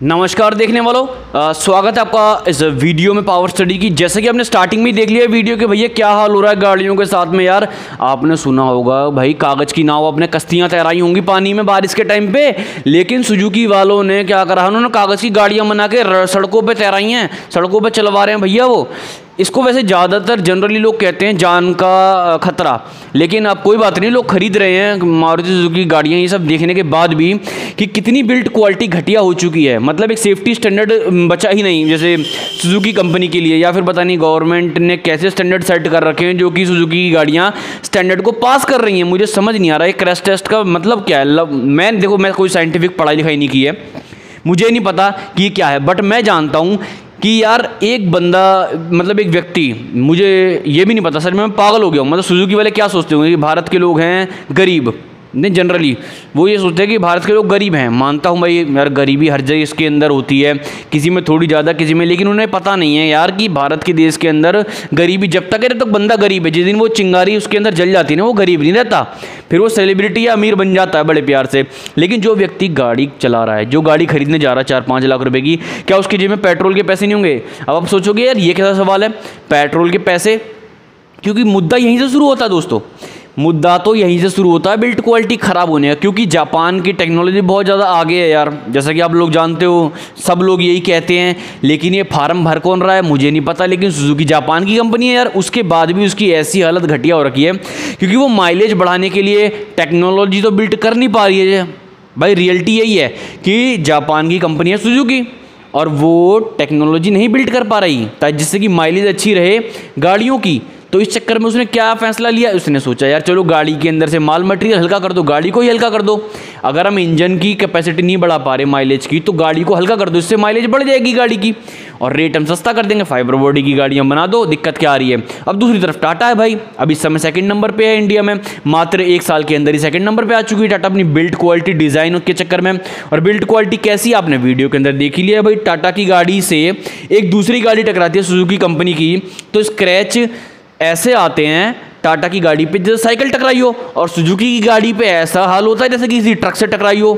नमस्कार देखने वालों, स्वागत है आपका इस वीडियो में पावर स्टडी की। जैसे कि आपने स्टार्टिंग में देख लिया वीडियो के भैया क्या हाल हो रहा है गाड़ियों के साथ में। यार आपने सुना होगा भाई कागज़ की नाव अपने कश्तियाँ तैराई होंगी पानी में बारिश के टाइम पे, लेकिन सुजुकी वालों ने क्या करा, उन्होंने कागज़ की गाड़ियाँ बना के सड़कों पर तैराई हैं, सड़कों पर चलवा रहे हैं भैया वो। इसको वैसे ज़्यादातर जनरली लोग कहते हैं जान का खतरा, लेकिन अब कोई बात नहीं, लोग खरीद रहे हैं मारुति सुजुकी गाड़ियाँ ये सब देखने के बाद भी कि कितनी बिल्ड क्वालिटी घटिया हो चुकी है। मतलब एक सेफ्टी स्टैंडर्ड बचा ही नहीं जैसे सुजुकी कंपनी के लिए, या फिर पता नहीं गवर्नमेंट ने कैसे स्टैंडर्ड सेट कर रखे हैं जो कि सुजुकी की गाड़ियाँ स्टैंडर्ड को पास कर रही हैं। मुझे समझ नहीं आ रहा है क्रैश टेस्ट का मतलब क्या है। मैं कोई साइंटिफिक पढ़ाई लिखाई नहीं की है, मुझे नहीं पता कि ये क्या है, बट मैं जानता हूँ कि यार एक बंदा मतलब एक व्यक्ति, मुझे ये भी नहीं पता सर, मैं पागल हो गया हूँ। मतलब सुजुकी वाले क्या सोचते होंगे कि भारत के लोग हैं गरीब, नहीं जनरली वो ये सोचते हैं कि भारत के लोग गरीब हैं। मानता हूँ भाई यार गरीबी हर जगह इसके अंदर होती है, किसी में थोड़ी ज़्यादा किसी में, लेकिन उन्हें पता नहीं है यार कि भारत के देश के अंदर गरीबी जब तक है तो बंदा गरीब है, जिस दिन वो चिंगारी उसके अंदर जल जाती है ना वो गरीब नहीं रहता, फिर वो सेलिब्रिटी या अमीर बन जाता है बड़े प्यार से। लेकिन जो व्यक्ति गाड़ी चला रहा है, जो गाड़ी खरीदने जा रहा है 4-5 लाख रुपए की, क्या उसकी जेब में पेट्रोल के पैसे नहीं होंगे? अब आप सोचोगे यार ये कैसा सवाल है, पेट्रोल के पैसे, क्योंकि मुद्दा यहीं से शुरू होता है दोस्तों। मुद्दा तो यहीं से शुरू होता है बिल्ड क्वालिटी ख़राब होने का, क्योंकि जापान की टेक्नोलॉजी बहुत ज़्यादा आगे है यार, जैसा कि आप लोग जानते हो, सब लोग यही कहते हैं। लेकिन ये फार्म भर कौन रहा है मुझे नहीं पता, लेकिन सुजुकी जापान की कंपनी है यार, उसके बाद भी उसकी ऐसी हालत घटिया हो रखी है क्योंकि वो माइलेज बढ़ाने के लिए टेक्नोलॉजी तो बिल्ड कर नहीं पा रही है। भाई रियलिटी यही है कि जापान की कंपनी है सुजुकी और वो टेक्नोलॉजी नहीं बिल्ड कर पा रही ताकि जिससे कि माइलेज अच्छी रहे गाड़ियों की। तो इस चक्कर में उसने क्या फैसला लिया, उसने सोचा यार चलो गाड़ी के अंदर से माल मटेरियल हल्का कर दो, गाड़ी को ही हल्का कर दो। अगर हम इंजन की कैपेसिटी नहीं बढ़ा पा रहे माइलेज की, तो गाड़ी को हल्का कर दो, इससे माइलेज बढ़ जाएगी गाड़ी की और रेट हम सस्ता कर देंगे, फाइबर बॉडी की गाड़ियाँ बना दो। दिक्कत क्या आ रही है? अब दूसरी तरफ टाटा है भाई, अब इस समय सेकंड नंबर पे है इंडिया में, मात्र 1 साल के अंदर ही सेकंड नंबर पे आ चुकी है टाटा अपनी बिल्ड क्वालिटी डिज़ाइन के चक्कर में। और बिल्ड क्वालिटी कैसी आपने वीडियो के अंदर देख ही लिया भाई, टाटा की गाड़ी से एक दूसरी गाड़ी टकराती है सुजुकी कंपनी की तो स्क्रैच ऐसे आते हैं टाटा की गाड़ी पे जैसे साइकिल टकराई हो, और सुजुकी की गाड़ी पे ऐसा हाल होता है जैसे कि किसी ट्रक से टकराई हो।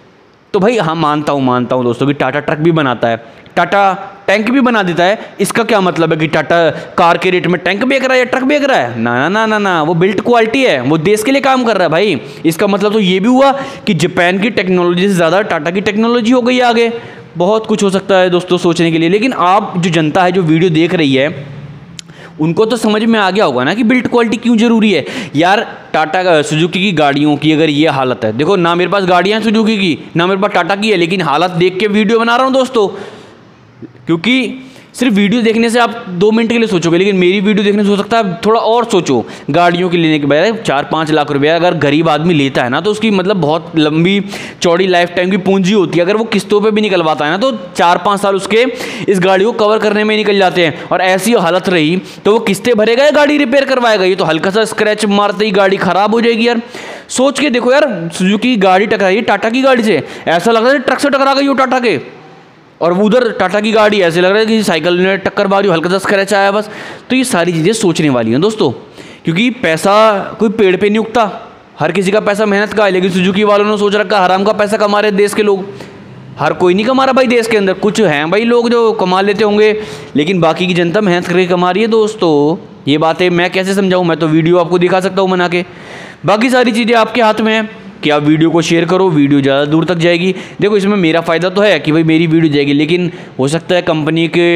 तो भाई हाँ मानता हूँ दोस्तों कि टाटा ट्रक भी बनाता है, टाटा टैंक भी बना देता है। इसका क्या मतलब है कि टाटा कार के रेट में टैंक बेच रहा है या ट्रक बेच रहा है? ना ना ना ना ना, वो बिल्ड क्वालिटी है, वो देश के लिए काम कर रहा है भाई। इसका मतलब तो ये भी हुआ कि जापान की टेक्नोलॉजी से ज़्यादा टाटा की टेक्नोलॉजी हो गई आगे। बहुत कुछ हो सकता है दोस्तों सोचने के लिए, लेकिन आप जो जनता है जो वीडियो देख रही है उनको तो समझ में आ गया होगा ना कि बिल्ड क्वालिटी क्यों ज़रूरी है। यार टाटा सुजुकी की गाड़ियों की अगर ये हालत है, देखो ना मेरे पास गाड़ियाँ हैं सुजुकी की, ना मेरे पास टाटा की है, लेकिन हालत देख के वीडियो बना रहा हूँ दोस्तों। क्योंकि सिर्फ वीडियो देखने से आप 2 मिनट के लिए सोचोगे, लेकिन मेरी वीडियो देखने से हो सकता है थोड़ा और सोचो। गाड़ियों के लेने के बजाय 4-5 लाख रुपया अगर गरीब आदमी लेता है ना, तो उसकी मतलब बहुत लंबी चौड़ी लाइफ टाइम की पूंजी होती है। अगर वो किस्तों पे भी निकलवाता है ना, तो 4-5 साल उसके इस गाड़ी को कवर करने में निकल जाते हैं। और ऐसी हालत रही तो वो किस्तें भरेगा या गाड़ी रिपेयर करवाएगा? ये तो हल्का सा स्क्रैच मारते ही गाड़ी ख़राब हो जाएगी यार। सोच के देखो यार, सुजुकी की गाड़ी टकराई टाटा की गाड़ी से, ऐसा लग रहा है ट्रक से टकरा गई हो टाटा के, और उधर टाटा की गाड़ी ऐसे लग रहा है कि साइकिल ने टक्कर मारी, हल्का सा स्क्रैच आया बस। तो ये सारी चीज़ें सोचने वाली हैं दोस्तों, क्योंकि पैसा कोई पेड़ पे नहीं उगता, हर किसी का पैसा मेहनत का है। लेकिन सुजुकी वालों ने सोच रखा हराम का पैसा कमा रहे देश के लोग। हर कोई नहीं कमा रहा भाई देश के अंदर, कुछ हैं भाई लोग जो कमा लेते होंगे, लेकिन बाकी की जनता मेहनत करके कमा रही है दोस्तों। ये बातें मैं कैसे समझाऊँ? मैं तो वीडियो आपको दिखा सकता हूँ बना के, बाकी सारी चीज़ें आपके हाथ में है कि आप वीडियो को शेयर करो, वीडियो ज़्यादा दूर तक जाएगी। देखो इसमें मेरा फ़ायदा तो है कि भाई मेरी वीडियो जाएगी, लेकिन हो सकता है कंपनी के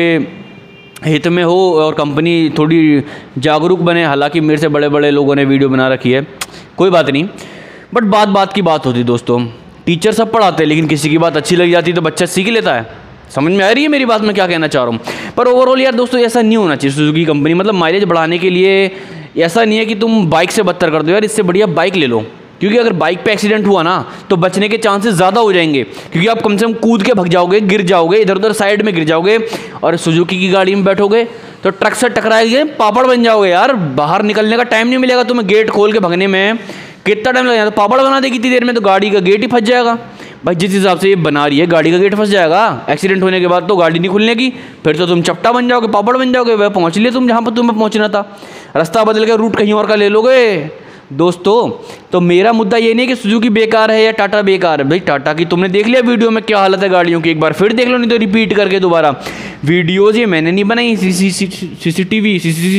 हित में हो और कंपनी थोड़ी जागरूक बने। हालांकि मेरे से बड़े बड़े लोगों ने वीडियो बना रखी है, कोई बात नहीं, बट बात की बात होती दोस्तों। टीचर सब पढ़ाते हैं, लेकिन किसी की बात अच्छी लग जाती तो बच्चा सीख लेता है। समझ में आ रही है मेरी बात, मैं क्या कहना चाह रहा हूँ? पर ओवरऑल यार दोस्तों ऐसा नहीं होना चाहिए। सुजुकी कंपनी मतलब माइलेज बढ़ाने के लिए ऐसा नहीं है कि तुम बाइक से बदतर कर दो यार, इससे बढ़िया बाइक ले लो, क्योंकि अगर बाइक पे एक्सीडेंट हुआ ना तो बचने के चांसेस ज़्यादा हो जाएंगे, क्योंकि आप कम से कम कूद के भग जाओगे, गिर जाओगे, इधर उधर साइड में गिर जाओगे। और सुजुकी की गाड़ी में बैठोगे तो ट्रक से टकराएंगे, पापड़ बन जाओगे यार, बाहर निकलने का टाइम नहीं मिलेगा तुम्हें। गेट खोल के भगने में कितना टाइम लग जाता, पापड़ बना देगी इतनी देर में, तो गाड़ी का गेट ही फंस जाएगा। भाई जिस हिसाब से ये बना रही है गाड़ी का गेट फंस जाएगा, एक्सीडेंट होने के बाद तो गाड़ी नहीं खुलने की, फिर तो तुम चपटा बन जाओगे, पापड़ बन जाओगे। वह पहुँच लिए तुम जहाँ पर तुम्हें पहुँचना था, रास्ता बदल के रूट कहीं और का ले लोगे, दोस्तों तो मेरा मुद्दा ये नहीं कि सुजुकी बेकार है या टाटा बेकार है। भाई टाटा की तुमने देख लिया वीडियो में क्या हालत है गाड़ियों की, एक बार फिर देख लो, नहीं तो रिपीट करके दोबारा। वीडियोज़ ये मैंने नहीं बनाई, सीसीटीवी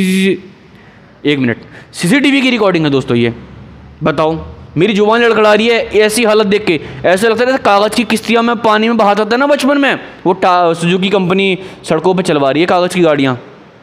एक मिनट, सीसीटीवी की रिकॉर्डिंग है दोस्तों ये। बताओ, मेरी जुबान लड़खड़ा रही है ऐसी हालत देख के। ऐसे लगता है जैसे कागज़ की किस्तियाँ में पानी में बहाता था ना बचपन में, वो सुजुकी कंपनी सड़कों पे चलवा रही है कागज़ की गाड़ियाँ।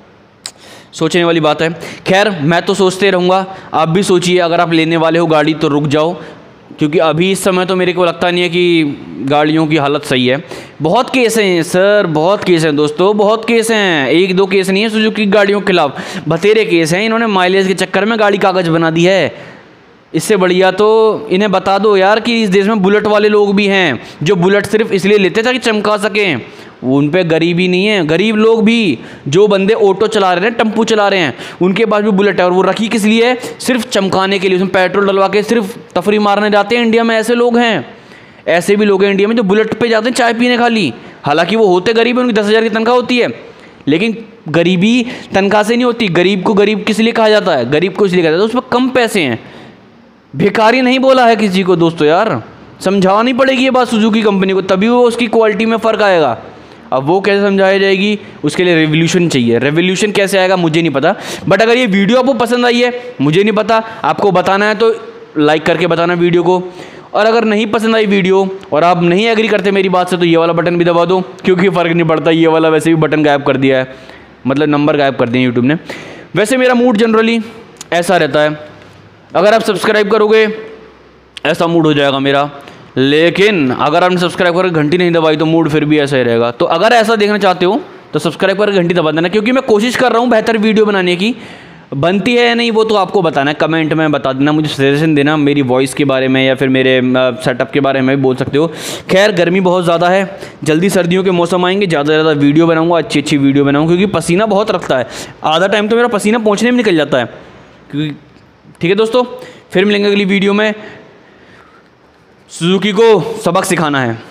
सोचने वाली बात है। खैर मैं तो सोचते रहूँगा, आप भी सोचिए, अगर आप लेने वाले हो गाड़ी तो रुक जाओ, क्योंकि अभी इस समय तो मेरे को लगता नहीं है कि गाड़ियों की हालत सही है। बहुत केस हैं सर, बहुत केस हैं दोस्तों, बहुत केस हैं, एक दो केस नहीं है सुजुकी गाड़ियों के खिलाफ, बतेरे केस हैं। इन्होंने माइलेज के चक्कर में गाड़ी कागज़ बना दी है। इससे बढ़िया तो इन्हें बता दो यार कि इस देश में बुलेट वाले लोग भी हैं, जो बुलेट सिर्फ इसलिए लेते ताकि चमका सकें। उन पे गरीबी नहीं है, गरीब लोग भी, जो बंदे ऑटो चला रहे हैं, टेम्पू चला रहे हैं, उनके पास भी बुलेट है, और वो रखी किस लिए है? सिर्फ चमकाने के लिए, उसमें पेट्रोल डलवा के सिर्फ तफरी मारने जाते हैं। इंडिया में ऐसे लोग हैं, ऐसे भी लोग हैं इंडिया में जो बुलेट पे जाते हैं चाय पीने खाली। हालांकि वो होते गरीब हैं, उनकी 10,000 की तनख्वाह होती है, लेकिन गरीबी तनख्वाह से नहीं होती। गरीब को गरीब किस लिए कहा जाता है? गरीब को इसलिए कहा जाता है उसमें कम पैसे हैं। भिखारी नहीं बोला है किसी को दोस्तों, यार समझानी पड़ेगी ये बात सुजुकी कंपनी को, तभी वो उसकी क्वालिटी में फ़र्क आएगा। अब वो कैसे समझाई जाएगी, उसके लिए रेवोल्यूशन चाहिए। रेवोल्यूशन कैसे आएगा मुझे नहीं पता, बट अगर ये वीडियो आपको पसंद आई है, मुझे नहीं पता, आपको बताना है तो लाइक करके बताना वीडियो को। और अगर नहीं पसंद आई वीडियो और आप नहीं एग्री करते मेरी बात से, तो ये वाला बटन भी दबा दो, क्योंकि फ़र्क नहीं पड़ता, ये वाला वैसे भी बटन गायब कर दिया है, मतलब नंबर गायब कर दिए यूट्यूब ने। वैसे मेरा मूड जनरली ऐसा रहता है, अगर आप सब्सक्राइब करोगे ऐसा मूड हो जाएगा मेरा, लेकिन अगर आपने सब्सक्राइब करके घंटी नहीं दबाई तो मूड फिर भी ऐसा ही रहेगा। तो अगर ऐसा देखना चाहते हो तो सब्सक्राइब करके घंटी दबा देना, क्योंकि मैं कोशिश कर रहा हूँ बेहतर वीडियो बनाने की। बनती है या नहीं वो तो आपको बताना है, कमेंट में बता देना, मुझे सजेशन देना मेरी वॉइस के बारे में या फिर मेरे सेटअप के बारे में भी बोल सकते हो। खैर गर्मी बहुत ज़्यादा है, जल्दी सर्दियों के मौसम आएंगे, ज़्यादा से ज़्यादा वीडियो बनाऊँगा, अच्छी अच्छी वीडियो बनाऊँगा, क्योंकि पसीना बहुत रखता है। आधा टाइम तो मेरा पसीना पहुँचने में निकल जाता है, क्योंकि ठीक है दोस्तों, फिर मिलेंगे अगली वीडियो में। सुजुकी को सबक सिखाना है।